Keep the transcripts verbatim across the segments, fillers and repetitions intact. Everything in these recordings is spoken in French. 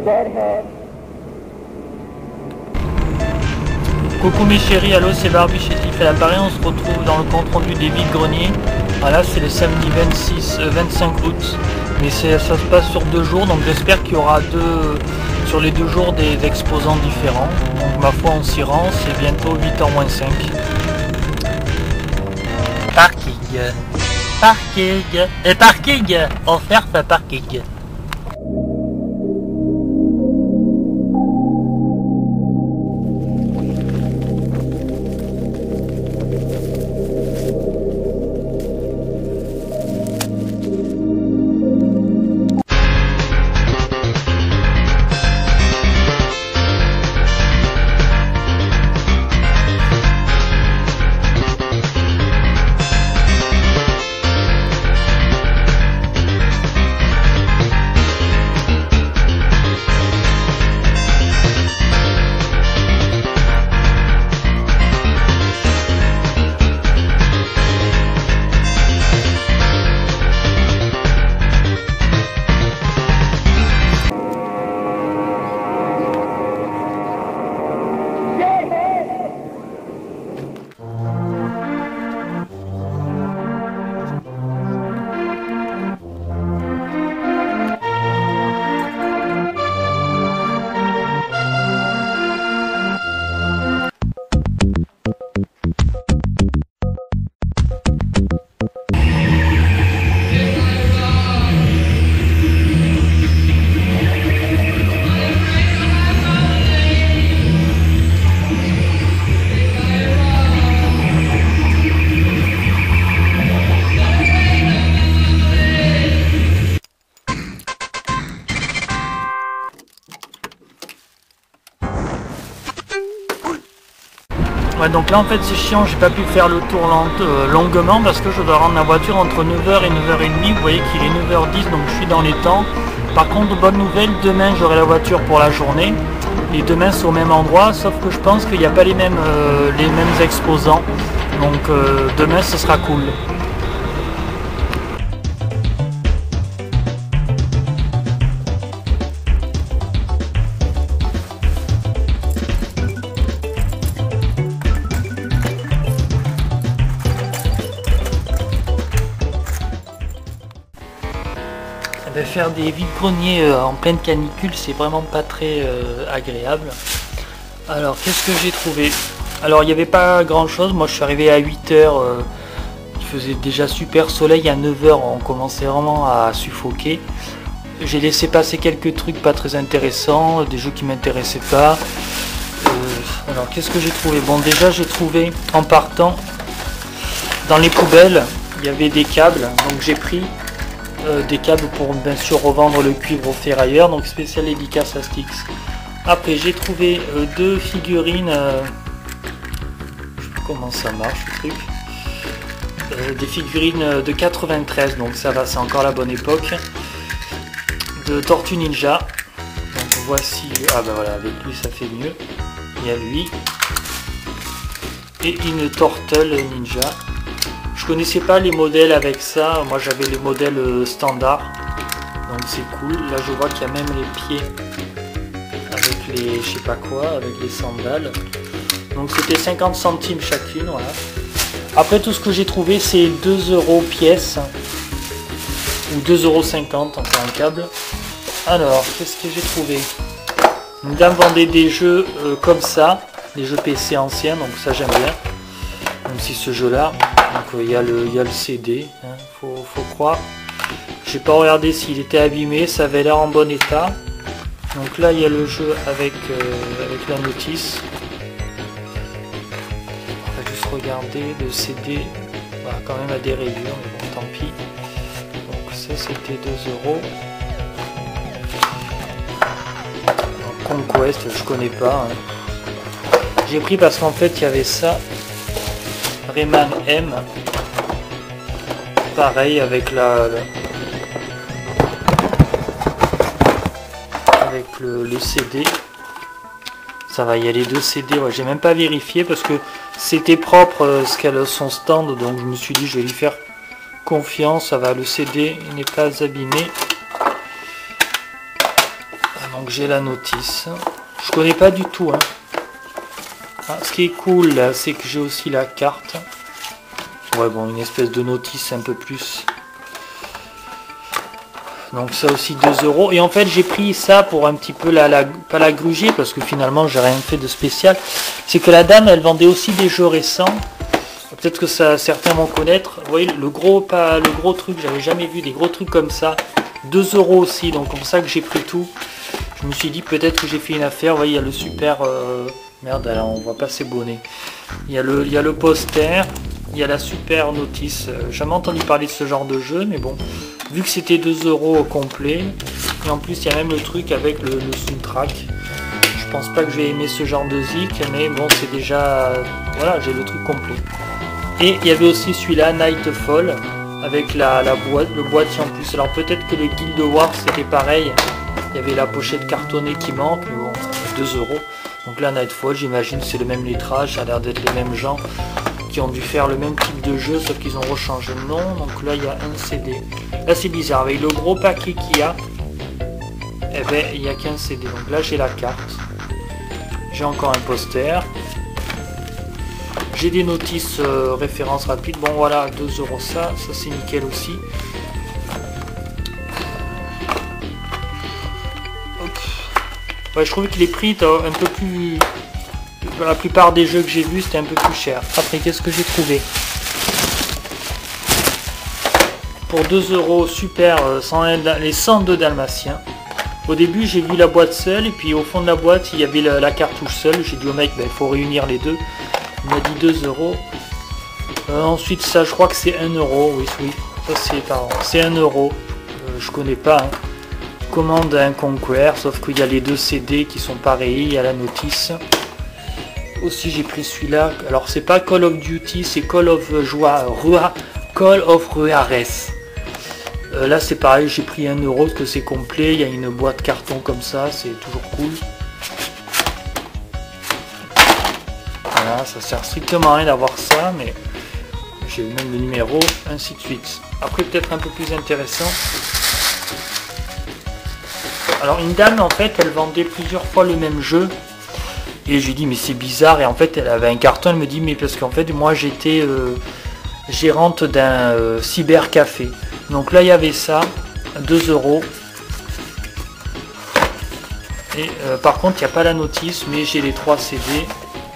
Coucou mes chéris, allô c'est Barbie chez Tifel Appareil, on se retrouve dans le compte rendu des vide-greniers. Voilà, c'est le samedi vingt-six, euh, vingt-cinq août, mais ça se passe sur deux jours, donc j'espère qu'il y aura deux, sur les deux jours des exposants différents. Donc ma foi on s'y rend, c'est bientôt huit heures moins cinq. Parking, parking, et parking, offert par parking. Ouais, donc là en fait c'est chiant, j'ai pas pu faire le tour lent, euh, longuement parce que je dois rendre la voiture entre neuf heures et neuf heures trente. Vous voyez qu'il est neuf heures dix, donc je suis dans les temps. Par contre, bonne nouvelle, demain j'aurai la voiture pour la journée. Et demain c'est au même endroit, sauf que je pense qu'il n'y a pas les mêmes, euh, les mêmes exposants. Donc euh, demain ce sera cool. Faire des vide-greniers euh, en pleine canicule, c'est vraiment pas très euh, agréable. Alors qu'est-ce que j'ai trouvé? Alors il n'y avait pas grand chose, moi je suis arrivé à huit heures, euh, il faisait déjà super soleil, à neuf heures on commençait vraiment à suffoquer. J'ai laissé passer quelques trucs pas très intéressants, des jeux qui m'intéressaient pas. Euh, alors qu'est-ce que j'ai trouvé? Bon, déjà j'ai trouvé en partant dans les poubelles, il y avait des câbles, donc j'ai pris Euh, des câbles pour bien sûr revendre le cuivre au ferrailleur, donc spécial dédicace à Styx. Après j'ai trouvé euh, deux figurines, euh, je sais pas comment ça marche le truc, euh, des figurines de quatre-vingt-treize, donc ça va, c'est encore la bonne époque, de Tortue Ninja. Donc voici, ah ben voilà, avec lui ça fait mieux, il y a lui, et une Turtle Ninja. Je connaissais pas les modèles avec ça, moi j'avais les modèles standards, donc c'est cool. Là je vois qu'il y a même les pieds avec les je sais pas quoi, avec les sandales. Donc c'était cinquante centimes chacune, voilà. Après tout ce que j'ai trouvé c'est deux euros pièce, ou deux euros cinquante enfin un câble. Alors qu'est-ce que j'ai trouvé? Une dame vendait des jeux euh, comme ça, des jeux P C anciens, donc ça j'aime bien. Même si ce jeu là, donc il y a le, il y a le C D, hein, faut, faut croire. J'ai pas regardé s'il était abîmé, ça avait l'air en bon état. Donc là il y a le jeu avec, euh, avec la notice. On va juste regarder le C D, voilà, quand même à des rayures, mais bon tant pis. Donc ça c'était deux euros. Conquest, je connais pas. Hein. J'ai pris parce qu'en fait il y avait ça. Rayman M, pareil avec la, la avec le, le C D, ça va, il y a les deux C D, ouais, j'ai même pas vérifié parce que c'était propre euh, ce qu'elle a son stand, donc je me suis dit je vais lui faire confiance, ça va, le C D n'est pas abîmé. Donc j'ai la notice. Je connais pas du tout. Hein. Ah, ce qui est cool là, c'est que j'ai aussi la carte. Ouais bon, une espèce de notice un peu plus. Donc ça aussi deux euros. Et en fait j'ai pris ça pour un petit peu la, la pas la gruger parce que finalement j'ai rien fait de spécial. C'est que la dame elle vendait aussi des jeux récents. Peut-être que ça certains vont connaître. Vous voyez le gros pas le gros truc, j'avais jamais vu des gros trucs comme ça. deux euros aussi, donc c'est pour ça que j'ai pris tout. Je me suis dit peut-être que j'ai fait une affaire. Vous voyez, il y a le super euh... merde, alors on voit pas ses bonnets. Il y a le il y a le poster, il y a la super notice. J'ai jamais entendu parler de ce genre de jeu, mais bon. Vu que c'était deux euros au complet, et en plus il y a même le truc avec le, le soundtrack. Je pense pas que j'ai aimé ce genre de zik, mais bon c'est déjà... Voilà, j'ai le truc complet. Et il y avait aussi celui-là, Nightfall, avec la, la boîte, le boîtier en plus. Alors peut-être que les Guild Wars c'était pareil, il y avait la pochette cartonnée qui manque, mais bon, deux euros. Donc là Nightfall, j'imagine c'est le même lettrage, ça a l'air d'être les mêmes gens qui ont dû faire le même type de jeu, sauf qu'ils ont rechangé de nom. Donc là il y a un C D. Là c'est bizarre, avec le gros paquet qu'il y a, eh ben il n'y a qu'un C D. Donc là j'ai la carte, j'ai encore un poster, j'ai des notices euh, références rapides. Bon voilà, deux euros ça, ça c'est nickel aussi. Hop. Ouais, je trouvais que les prix étaient un peu plus... La plupart des jeux que j'ai vus c'était un peu plus cher. Après qu'est-ce que j'ai trouvé? Pour deux euros, super, les cent deux Dalmatiens. Au début j'ai vu la boîte seule et puis au fond de la boîte il y avait la, la cartouche seule. J'ai dit au mec, ben, il faut réunir les deux. Il m'a dit deux euros. Euh, ensuite ça je crois que c'est un euro, oui oui. Ça c'est pardon, c'est un euro. Euh, je connais pas. Hein. Commande un Conquer, sauf qu'il y a les deux C D qui sont pareils, il y a la notice. Aussi j'ai pris celui-là. Alors c'est pas Call of Duty, c'est Call of Joie, Rua, Call of Juarez. Euh, là c'est pareil, j'ai pris un euro parce que c'est complet, il y a une boîte carton comme ça, c'est toujours cool. Voilà, ça sert strictement à rien d'avoir ça, mais j'ai même le numéro, ainsi de suite. Après peut-être un peu plus intéressant. Alors une dame en fait, elle vendait plusieurs fois le même jeu. Et je lui dis mais c'est bizarre, et en fait elle avait un carton, elle me dit mais parce qu'en fait moi j'étais euh, gérante d'un euh, cybercafé. Donc là il y avait ça, deux euros. Et euh, par contre il n'y a pas la notice, mais j'ai les trois C D.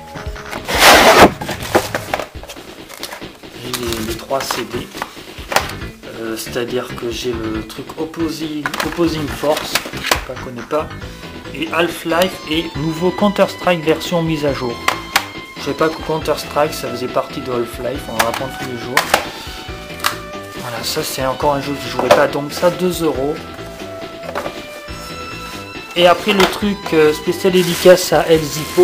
J'ai les, les trois C D. Euh, C'est-à-dire que j'ai le truc Opposing, Opposing Force, je ne connais pas. Et Half-Life et nouveau Counter-Strike version mise à jour. Je sais pas que Counter-Strike ça faisait partie de Half-Life, on en apprend tous les jours. Voilà, ça c'est encore un jeu que je jouerai pas, donc ça deux euros. Et après le truc euh, spécial dédicace à El Zippo,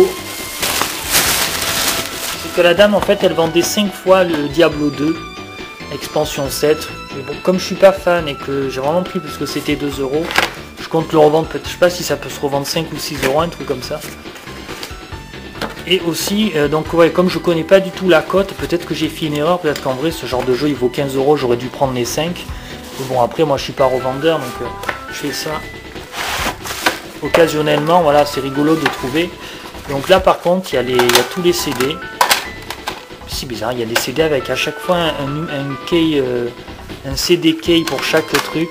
c'est que la dame en fait elle vendait cinq fois le Diablo deux, expansion sept. Mais bon, comme je suis pas fan et que j'ai vraiment pris parce que c'était deux euros, je compte le revendre, peut-être, je sais pas si ça peut se revendre cinq ou six euros, un truc comme ça. Et aussi, euh, donc ouais, comme je connais pas du tout la cote, peut-être que j'ai fait une erreur, peut-être qu'en vrai ce genre de jeu il vaut quinze euros, j'aurais dû prendre les cinq. Mais bon après moi je suis pas revendeur, donc euh, je fais ça occasionnellement, voilà, c'est rigolo de trouver. Donc là par contre il y a, les, il y a tous les C D. C'est bizarre, il y a des C D avec à chaque fois un, un, un key, euh, un C D key pour chaque truc.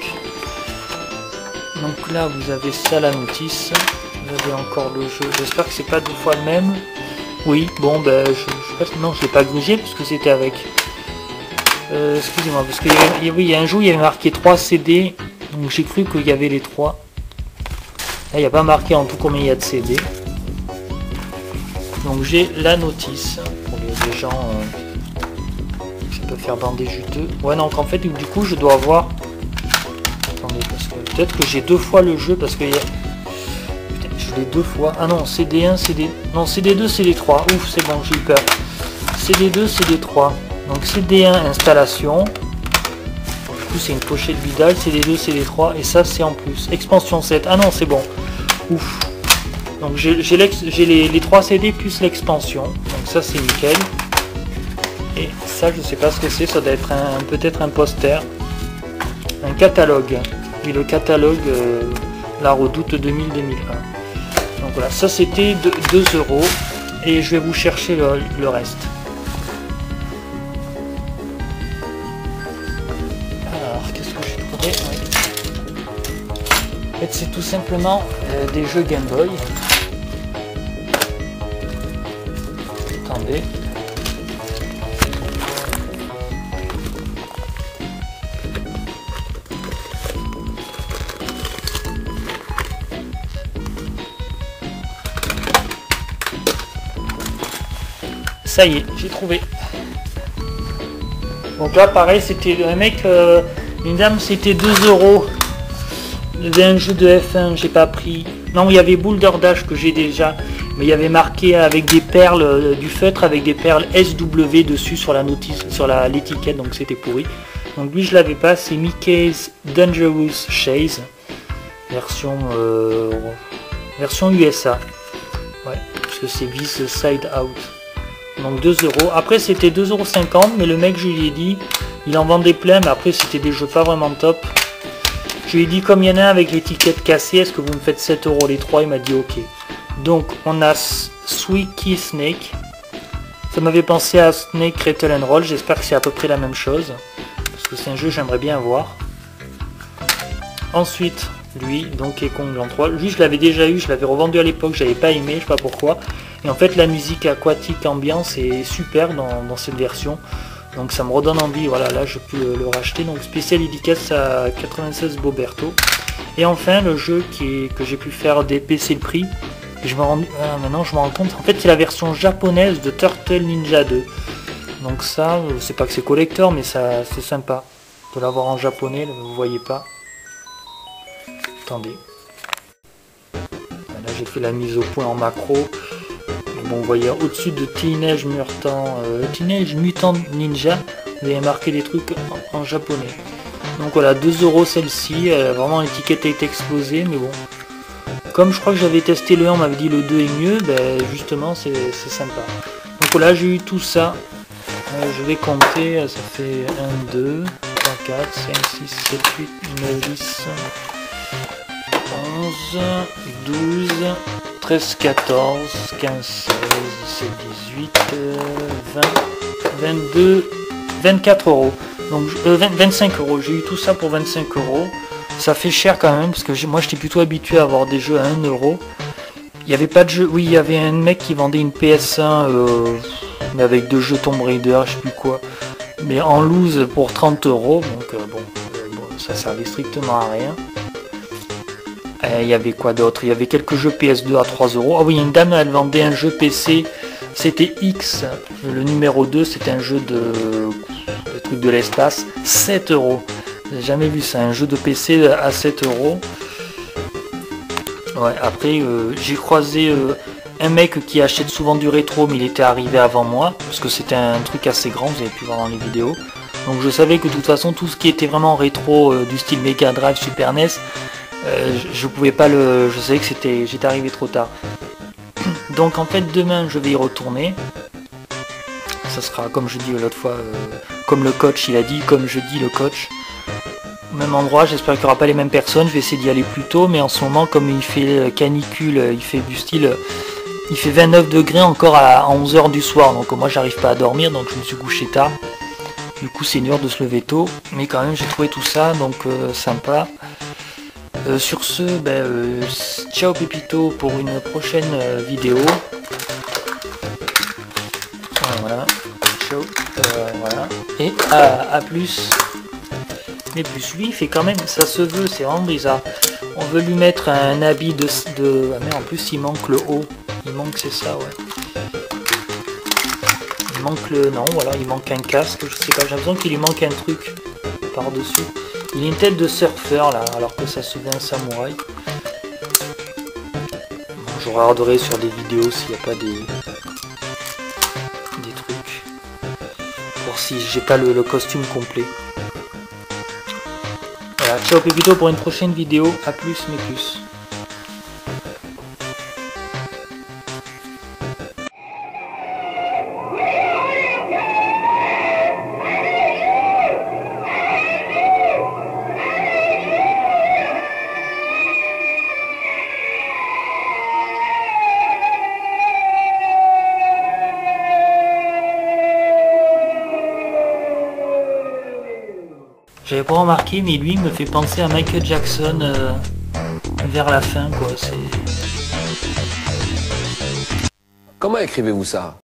Donc là vous avez ça, la notice, vous avez encore le jeu, j'espère que c'est pas deux fois le même. Oui, bon ben je, je sais pas, non je l'ai pas grugé parce que c'était avec. Euh, excusez-moi, parce qu'il y, oui, il y a un jour il y avait marqué trois C D, donc j'ai cru qu'il y avait les trois. Là il n'y a pas marqué en tout combien il y a de C D. Donc j'ai la notice pour les, les gens euh, ça peut faire bander juteux. Ouais donc en fait du coup je dois avoir. Attendez, parce que peut-être que j'ai deux fois le jeu parce que y a... Putain, je l'ai deux fois. Ah non, C D un, C D... Non, C D deux, C D trois. Ouf, c'est bon, j'ai eu peur. C D deux, C D trois. Donc C D un, installation. Du coup, c'est une pochette Vidal. C D deux, C D trois. Et ça, c'est en plus. Expansion sept. Ah non, c'est bon. Ouf. Donc j'ai les, les trois C D plus l'expansion. Donc ça, c'est nickel. Et ça, je sais pas ce que c'est. Ça doit être un, peut-être un poster. Un catalogue. Oui, le catalogue, euh, La Redoute deux mille deux mille un. Donc voilà, ça c'était deux euros. Et je vais vous chercher le, le reste. Alors, qu'est-ce que j'ai trouvé? Ouais. En fait, c'est tout simplement euh, des jeux Game Boy. Attendez. Ça y est, j'ai trouvé. Donc là, pareil, c'était un mec, euh, une dame, c'était deux euros. Il y avait un jeu de F un, j'ai pas pris. Non, il y avait Boulder Dash que j'ai déjà, mais il y avait marqué avec des perles, euh, du feutre avec des perles S W dessus sur la notice, sur la l'étiquette, donc c'était pourri. Donc lui, je l'avais pas. C'est Mickey's Dangerous Chase, version euh, version U S A. Ouais, parce que c'est This Side Out. Donc deux euros. Après c'était deux euros cinquante, mais le mec, je lui ai dit, il en vendait plein, mais après c'était des jeux pas vraiment top. Je lui ai dit, comme il y en a un avec l'étiquette cassée, est-ce que vous me faites sept euros les trois? Il m'a dit ok. Donc on a Squeaky Snake. Ça m'avait pensé à Snake Rattle and Roll, j'espère que c'est à peu près la même chose. Parce que c'est un jeu que j'aimerais bien voir. Ensuite, lui, Donkey Kong Land trois. Lui je l'avais déjà eu, je l'avais revendu à l'époque, j'avais pas aimé, je sais pas pourquoi. Et en fait la musique aquatique ambiance est super dans, dans cette version. Donc ça me redonne envie, voilà, là je peux le, le racheter. Donc spécial dédicace à quatre-vingt-seize Boberto. Et enfin le jeu qui est, que j'ai pu faire des P C le prix. Et je me rends, ah, maintenant je me rends compte, en fait c'est la version japonaise de Turtle Ninja deux. Donc ça, c'est pas que c'est collector, mais ça c'est sympa de l'avoir en japonais, là, vous voyez pas. Attendez. Là j'ai fait la mise au point en macro. Bon, vous voyez au-dessus de Teenage Mutant, euh, Teenage Mutant Ninja, vous avez marqué des trucs en, en japonais. Donc voilà, deux euros celle-ci, euh, vraiment l'étiquette est explosée, mais bon. Comme je crois que j'avais testé le un, on m'avait dit le deux est mieux, ben justement c'est sympa. Donc voilà, j'ai eu tout ça. Euh, je vais compter, ça fait un, deux, trois, quatre, cinq, six, sept, huit, neuf, dix, onze, douze, treize, quatorze, quinze, seize, dix-sept, dix-huit, vingt, vingt-deux, vingt-quatre euros. Donc euh, vingt, vingt-cinq euros. J'ai eu tout ça pour vingt-cinq euros. Ça fait cher quand même parce que moi j'étais plutôt habitué à avoir des jeux à un euro. Il n'y avait pas de jeu. Oui, il y avait un mec qui vendait une P S un euh, mais avec deux jeux Tomb Raider, je sais plus quoi. Mais en loose pour trente euros. Donc euh, bon, euh, bon, ça servait strictement à rien. Il euh, y avait quoi d'autre? Il y avait quelques jeux P S deux à trois euros. Ah oui, une dame, elle vendait un jeu P C. C'était X, le numéro deux, c'était un jeu de, de truc de l'espace. sept euros. J'ai jamais vu ça, un jeu de P C à sept euros. Ouais, après, euh, j'ai croisé euh, un mec qui achète souvent du rétro, mais il était arrivé avant moi. Parce que c'était un truc assez grand, vous avez pu voir dans les vidéos. Donc je savais que de toute façon, tout ce qui était vraiment rétro, euh, du style Mega Drive, Super N E S, Euh, je, je pouvais pas le... Je savais que c'était... J'étais arrivé trop tard. Donc en fait demain je vais y retourner. Ça sera comme je dis l'autre fois, euh, comme le coach il a dit, comme je dis le coach. Au même endroit, j'espère qu'il n'y aura pas les mêmes personnes. Je vais essayer d'y aller plus tôt, mais en ce moment comme il fait canicule, il fait du style... Il fait vingt-neuf degrés encore à onze heures du soir. Donc moi j'arrive pas à dormir, donc je me suis couché tard. Du coup c'est une heure de se lever tôt. Mais quand même j'ai trouvé tout ça, donc euh, sympa. Euh, sur ce, ben, euh, ciao Pépito pour une prochaine euh, vidéo. Voilà, ciao, euh, voilà. Et à, à plus. Mais plus lui, il fait quand même, ça se veut, c'est vraiment bizarre. On veut lui mettre un habit de... de... Ah mais en plus il manque le haut. Il manque, c'est ça, ouais. Il manque le... Non, voilà, il manque un casque, je sais pas, j'ai l'impression qu'il lui manque un truc par-dessus. Il a une tête de surfeur là, alors que ça se veut un samouraï. Bon, je regarderai sur des vidéos s'il n'y a pas des... des trucs. Pour si j'ai pas le, le costume complet. Voilà, ciao Pépito pour une prochaine vidéo. A plus, mais plus. J'avais pas remarqué, mais lui il me fait penser à Michael Jackson euh, vers la fin, quoi. C'est... Comment écrivez-vous ça?